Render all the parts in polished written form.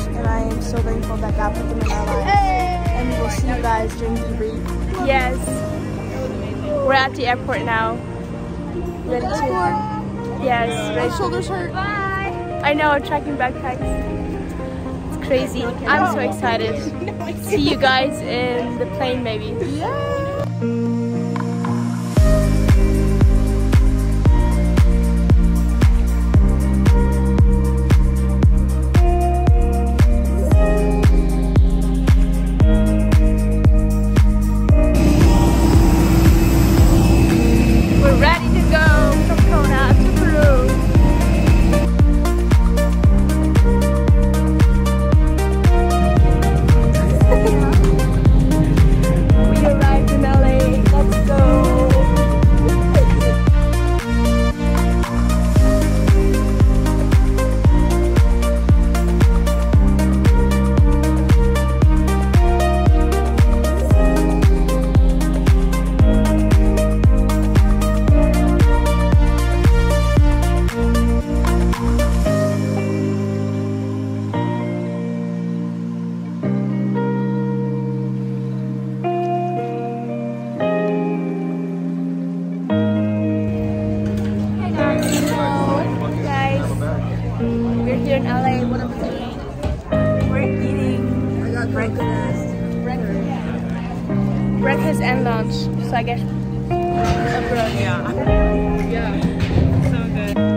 and I am so thankful that God put them in our lives. And we will see you guys during the debrief. Yes. We're at the airport now. Ready to? Yes. My shoulders hurt. Bye. I know, tracking backpacks. It's crazy. I'm so excited. See you guys in the plane maybe. Yeah. In LA, what are we doing? We're eating Breakfast and lunch. So I guess abroad. Yeah. So good.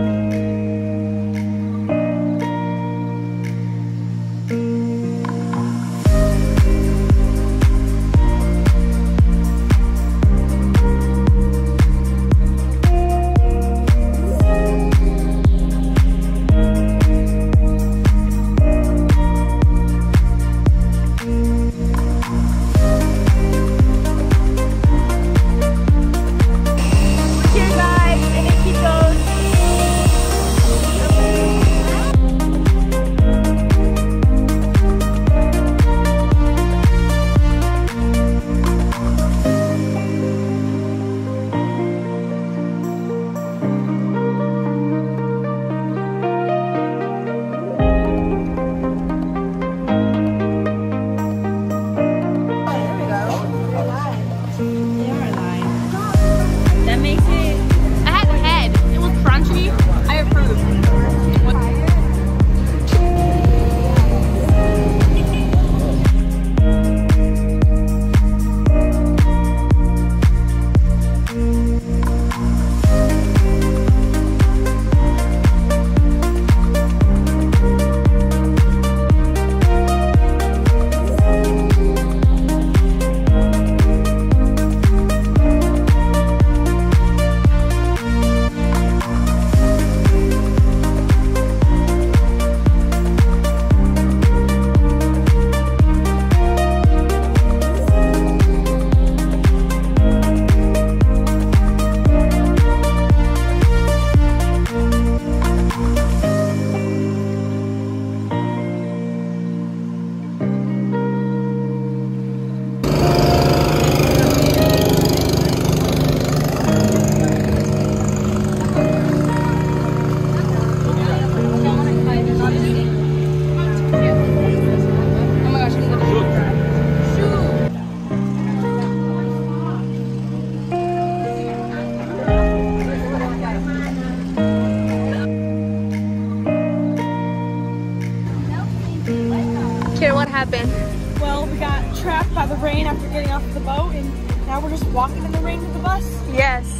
What happened? Well, we got trapped by the rain after getting off the boat, and now we're just walking in the rain with the bus. Yes.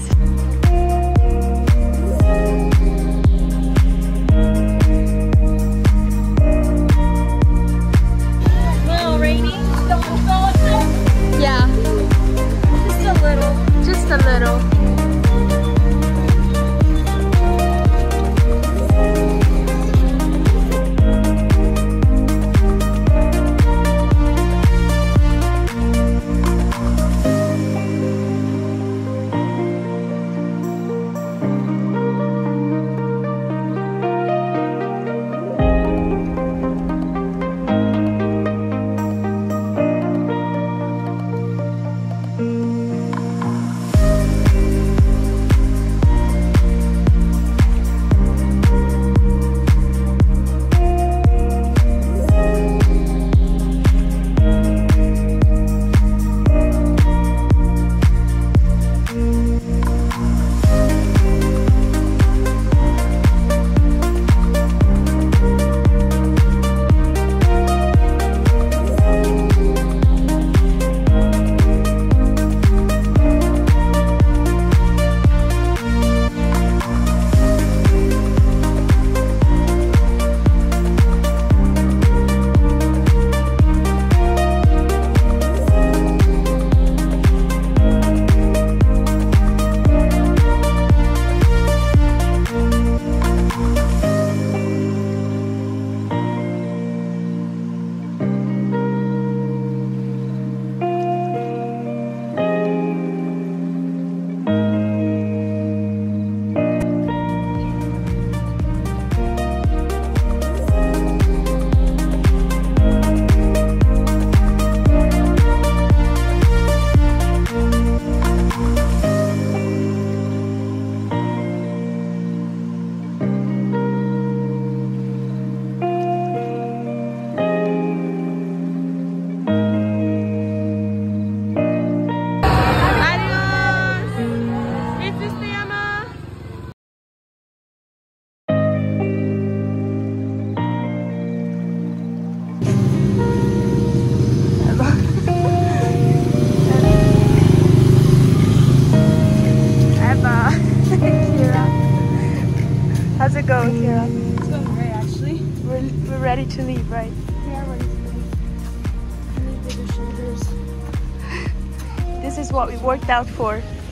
A little rainy. Yeah. Just a little. Just a little. We are ready for this. We need bigger shoulders. This is what we worked out for.